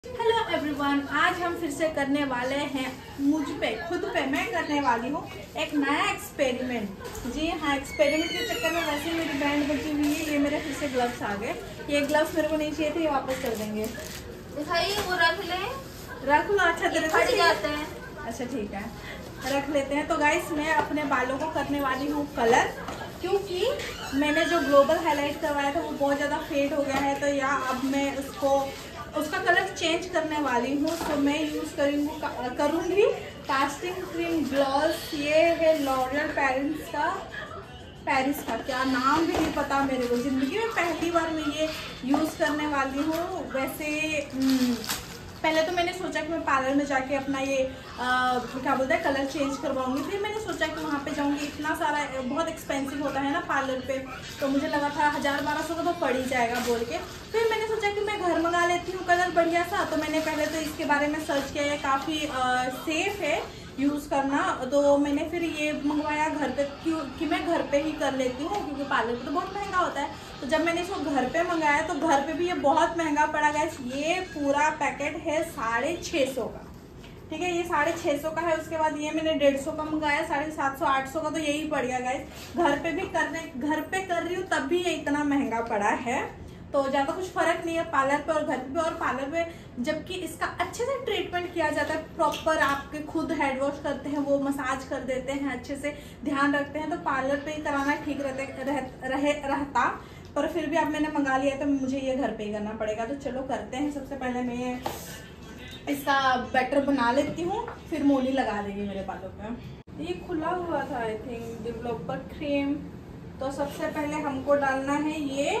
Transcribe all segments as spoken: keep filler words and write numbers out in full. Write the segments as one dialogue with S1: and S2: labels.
S1: Hello everyone, आज हम फिर से करने वाले हैं मुझ पे खुद पे मैं करने वाली हूँ एक नया एक्सपेरिमेंट। जी हाँ, एक्सपेरिमेंट के चक्कर में वैसे मेरी बैंड बची हुई है। ये मेरे फिर से ग्लव्स आ गए। ये ग्लव्स मेरे को नहीं चाहिए थे, ये वापस कर देंगे।
S2: दिखाइए, वो रख ले
S1: रख लो। अच्छा तेरे
S2: फट जाते हैं।
S1: अच्छा ठीक है, रख लेते हैं। तो गाइस, मैं अपने बालों को करने वाली हूँ कलर, क्योंकि मैंने जो ग्लोबल हाईलाइट करवाया था वो बहुत ज़्यादा फेड हो गया है। तो या अब मैं उसको उसका कलर चेंज करने वाली हूँ। तो मैं यूज़ करूँगी करूँगी कास्टिंग क्रीम ग्लॉस। ये है लॉरियल पेरिस का पेरिस का क्या नाम भी नहीं पता मेरे को। ज़िंदगी में पहली बार मैं ये यूज़ करने वाली हूँ। वैसे पहले तो मैंने सोचा कि मैं पार्लर में जाके अपना ये आ, क्या बोलते हैं कलर चेंज करवाऊंगी। फिर मैंने सोचा कि वहाँ पे जाऊंगी, इतना सारा बहुत एक्सपेंसिव होता है ना पार्लर पे। तो मुझे लगा था हज़ार बारह सौ का तो पड़ ही जाएगा बोल के। फिर मैंने सोचा कि मैं घर मंगा लेती हूँ कलर बढ़िया सा। तो मैंने पहले तो इसके बारे में सर्च किया, काफ़ी सेफ़ है यूज़ करना। तो मैंने फिर ये मंगवाया घर पे, क्यों कि मैं घर पे ही कर लेती हूँ, क्योंकि पार्लर पे तो बहुत महंगा होता है। तो जब मैंने इसको घर पे मंगाया तो घर पे भी ये बहुत महंगा पड़ा। गाइस, ये पूरा पैकेट है साढ़े छः सौ का। ठीक है, ये साढ़े छः सौ का है। उसके बाद ये मैंने डेढ़ सौ का मंगाया, साढ़े सात सौ आठ सौ का। तो यही पड़ गया गाइस। घर पे भी करने घर पे कर रही हूँ तब भी ये इतना महंगा पड़ा है। तो ज़्यादा कुछ फ़र्क नहीं है पार्लर पे और घर पे। और पार्लर पे जबकि इसका अच्छे से ट्रीटमेंट किया जाता है, प्रॉपर आपके खुद हेड वॉश करते हैं, वो मसाज कर देते हैं, अच्छे से ध्यान रखते हैं। तो पार्लर पे ही कराना ठीक रहते रह, रहे रहता। पर फिर भी अब मैंने मंगा लिया तो मुझे ये घर पे ही करना पड़ेगा। तो चलो करते हैं। सबसे पहले मैं इसका बैटर बना लेती हूँ, फिर मोनी लगा देगी मेरे बालों पे। ये खुला हुआ था आई थिंक, डेवलपर क्रीम। तो सबसे पहले हमको डालना है ये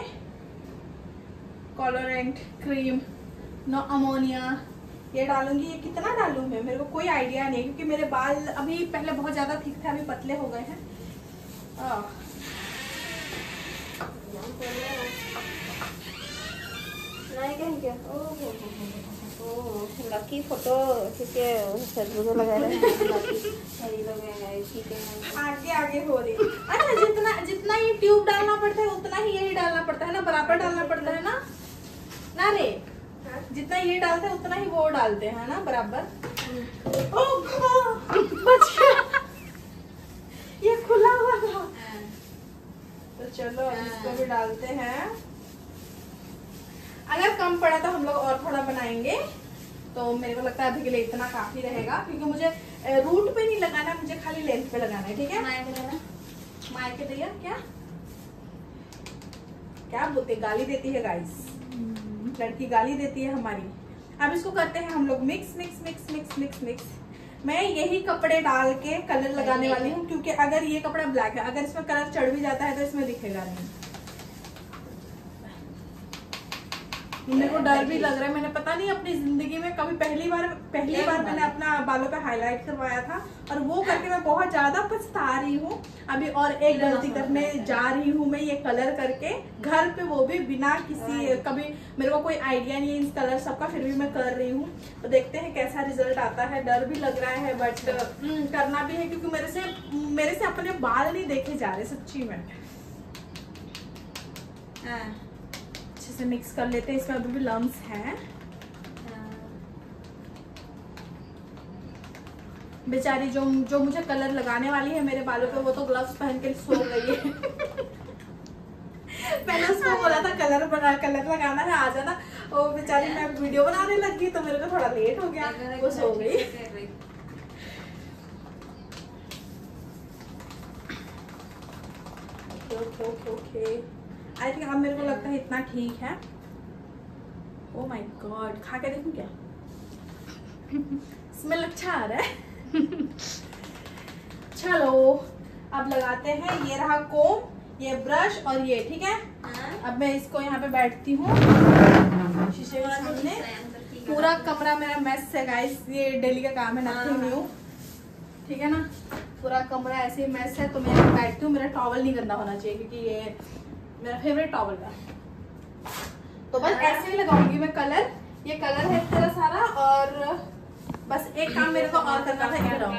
S1: कॉलोरेंट क्रीम नो अमोनिया। ये डालूंगी। ये कितना डालूं मैं, मेरे को कोई आइडिया नहीं, क्योंकि मेरे बाल अभी पहले बहुत ज़्यादा थिक थे, अभी पतले हो गए हैं।
S2: क्या लकी फोटो लगा
S1: आगे आगे हो रही। अच्छा, जितना जितना ये ट्यूब डालना पड़ता है उतना ही यही डालना पड़ता है ना, बराबर डालना पड़ता है ना ना रे। जितना ये डालते हैं उतना ही वो डालते हैं ना, बराबर। बच गया, ये खुला हुआ था। तो चलो अब इसको भी डालते हैं। अगर कम पड़ा तो हम लोग और थोड़ा बनाएंगे। तो मेरे को लगता है अभी के लिए इतना काफी रहेगा, क्योंकि मुझे रूट पे नहीं लगाना, मुझे खाली लेंथ पे लगाना है। ठीक है, माय के दैया क्या क्या बोलते, गाली देती है गाइस, लड़की गाली देती है हमारी। अब इसको करते हैं हम लोग mix mix mix mix mix mix. मैं यही कपड़े डाल के कलर लगाने वाली हूँ, क्योंकि अगर ये कपड़ा ब्लैक है, अगर इसमें कलर चढ़ भी जाता है तो इसमें दिखेगा नहीं। मेरे को डर भी लग रहा है। मैंने पता नहीं अपनी जिंदगी में कभी पहली बार पहली बार मैंने अपना बालों पे हाईलाइट करवाया था, और वो करके मैं बहुत ज्यादा पछता रही हूँ अभी। और एक गलती करने जा रही हूँ मैं, ये कलर करके घर पे, वो भी बिना किसी, कभी मेरे को कोई आइडिया नहीं है इस कलर सबका, फिर भी मैं कर रही हूँ। तो देखते हैं कैसा रिजल्ट आता है। डर भी लग रहा है, बट करना भी है, क्योंकि मेरे से मेरे से अपने बाल नहीं देखे जा रहे सच्ची में। अच्छे से मिक्स कर लेते हैं। इसमें अभी भी लम्स हैं। बेचारी जो जो मुझे कलर लगाने वाली है मेरे बालों पे, वो तो ग्लव्स पहन के सो गई है। मैंने उसको बोला था कलर बना कलर लगाना है, आ जाना। वो बेचारी, मैं वीडियो बनाने लगी तो मेरे को थोड़ा लेट हो गया, वो सो गई। Okay okay okay, I think अब मेरे को लगता है इतना ठीक है। ओह माय गॉड, खा के देखूं क्या? स्मेल अच्छा आ रहा है। चलो अब लगाते हैं। ये रहा कोम, ये ब्रश और ये, ठीक है। अब मैं इसको यहाँ पे बैठती हूँ शीशे के सामने। पूरा कमरा मेरा मेस है गाइस, ये डेली का काम है, नथिंग न्यू। ठीक है ना, पूरा कमरा ऐसे ही मेस है। तो मैं यहाँ बैठती हूँ। मेरा टॉवल नहीं गंदा होना चाहिए, क्योंकि ये मेरा फेवरेट टॉवल है। तो बस ऐसे ही लगाऊंगी मैं कलर। ये कलर है तेरा सारा, और बस एक काम मेरे को और करना था। इधर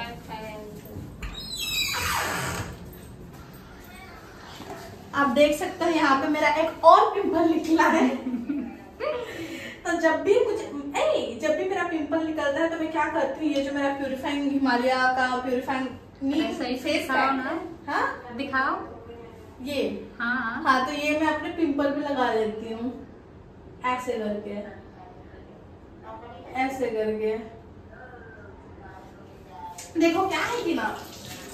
S1: आप देख सकते हैं यहाँ पे मेरा एक और पिंपल निकला है। तो जब भी कुछ नहीं, जब भी मेरा पिंपल निकलता है तो मैं क्या करती हूँ, ये जो मेरा प्यूरिफाइंग हिमालय का प्यूरिफाइंग फेस पैक है, हाँ
S2: दिखाओ
S1: ये, हाँ हाँ तो ये मैं अपने पिंपल पे लगा लेती हूँ ऐसे करके, ऐसे करके। देखो क्या है कि ना,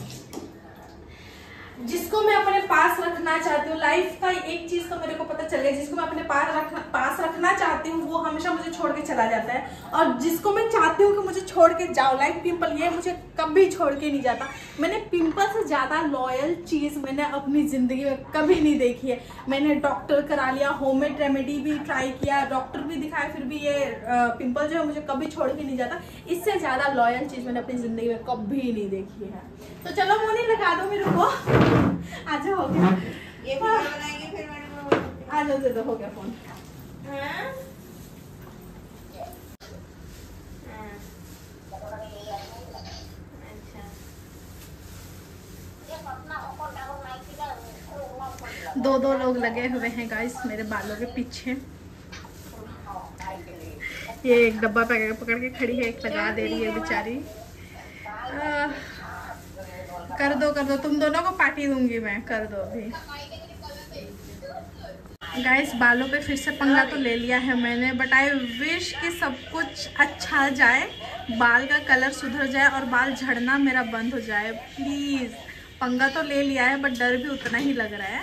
S1: जिसको मैं अपने पास रखना चाहती हूँ, लाइफ का एक चीज तो मेरे को पता चल गया, जिसको मैं अपने पास रखना पास रखना चाहती हूँ वो हमेशा मुझे छोड़ के चला जाता है, और जिसको मैं चाहती हूँ कि मुझे छोड़ के जाओ, लाइक पिंपल, ये मुझे कभी छोड़ के नहीं जाता। मैंने पिंपल से ज्यादा लॉयल चीज मैंने अपनी जिंदगी में कभी नहीं देखी है। मैंने डॉक्टर करा लिया, होममेड रेमेडी भी ट्राई किया, डॉक्टर भी दिखाया, फिर भी ये पिंपल जो है मुझे कभी छोड़ के नहीं जाता। इससे ज्यादा लॉयल चीज मैंने अपनी जिंदगी में कभी नहीं देखी है। तो चलो मोनी लगा दो मेरे को, आज हो गया ये वीडियो बनाएंगे फिर मैंने आज दे दो, हो गया फोन। हाँ? दो दो लोग लगे हुए हैं गाइस मेरे बालों के पीछे। ये एक डब्बा पकड़ पकड़ के खड़ी है, एक लगा दे रही है बेचारी। कर दो कर दो, तुम दोनों को पार्टी दूंगी मैं, कर दो अभी। गाइस बालों पे फिर से पंगा तो ले लिया है मैंने, बट आई विश कि सब कुछ अच्छा जाए, बाल का कलर सुधर जाए और बाल झड़ना मेरा बंद हो जाए प्लीज। पंगा तो ले लिया है बट डर भी उतना ही लग रहा है।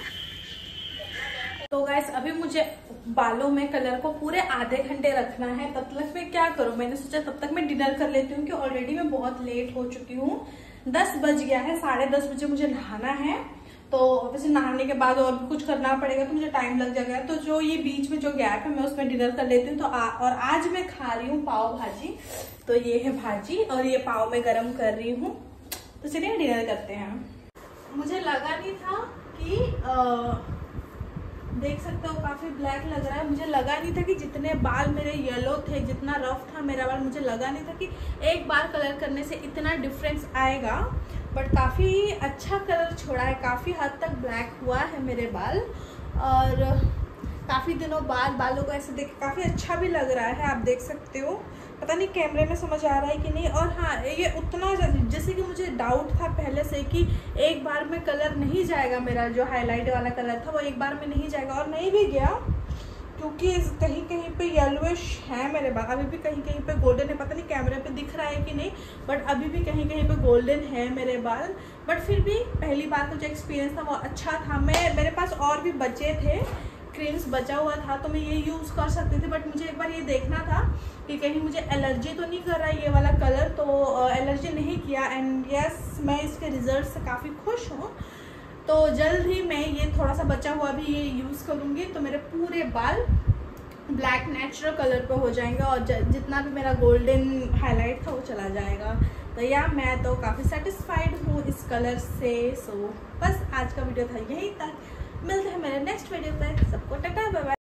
S1: तो गाइस अभी मुझे बालों में कलर को पूरे आधे घंटे रखना है, तब तक मैं क्या करूं, मैंने सोचा तब तक मैं डिनर कर लेती हूँ कि ऑलरेडी मैं बहुत लेट हो चुकी हूँ। दस बज गया है, साढ़े दस बजे मुझे नहाना है, तो वैसे नहाने के बाद और भी कुछ करना पड़ेगा तो मुझे टाइम लग जाएगा। तो जो ये बीच में जो गैप है मैं उसमें डिनर कर लेती हूँ। तो आ, और आज मैं खा रही हूँ पाव भाजी, तो ये है भाजी और ये पाव मैं गरम कर रही हूँ। तो चलिए डिनर करते हैं। मुझे लगा नहीं था कि आ, देख सकते हो काफी ब्लैक लग रहा है, मुझे लगा नहीं था कि जितने बाल मेरे येलो थे, जितना रफ था मेरा बाल, मुझे लगा नहीं था कि एक बार कलर करने से इतना डिफरेंस आएगा। बट काफ़ी अच्छा कलर छोड़ा है, काफ़ी हद तक ब्लैक हुआ है मेरे बाल, और काफ़ी दिनों बाद बालों को ऐसे देख काफ़ी अच्छा भी लग रहा है। आप देख सकते हो, पता नहीं कैमरे में समझ आ रहा है कि नहीं। और हाँ, ये उतना जैसे कि मुझे डाउट था पहले से कि एक बार में कलर नहीं जाएगा, मेरा जो हाईलाइट वाला कलर था वो एक बार में नहीं जाएगा, और नहीं भी गया, क्योंकि कहीं कहीं पे येलोइश है मेरे बाल, अभी भी कहीं कहीं पे गोल्डन है, पता नहीं कैमरे पे दिख रहा है कि नहीं, बट अभी भी कहीं कहीं पे गोल्डन है मेरे बाल। बट फिर भी पहली बार का जो एक्सपीरियंस था वो अच्छा था। मैं मेरे पास और भी बचे थे, क्रीम्स बचा हुआ था, तो मैं ये यूज़ कर सकती थी, बट मुझे एक बार ये देखना था कि कहीं मुझे एलर्जी तो नहीं कर रहा है ये वाला कलर, तो एलर्जी नहीं किया। एंड यस, मैं इसके रिजल्ट से काफ़ी खुश हूँ। तो जल्द ही मैं ये थोड़ा सा बचा हुआ भी ये यूज़ करूँगी, तो मेरे पूरे बाल ब्लैक नेचुरल कलर पे हो जाएंगे, और जितना भी मेरा गोल्डन हाईलाइट था वो चला जाएगा। तो या मैं तो काफ़ी सेटिस्फाइड हूँ इस कलर से। सो बस आज का वीडियो था यहीं तक, मिलते हैं मेरे नेक्स्ट वीडियो पे। सबको टाटा बाय बाय।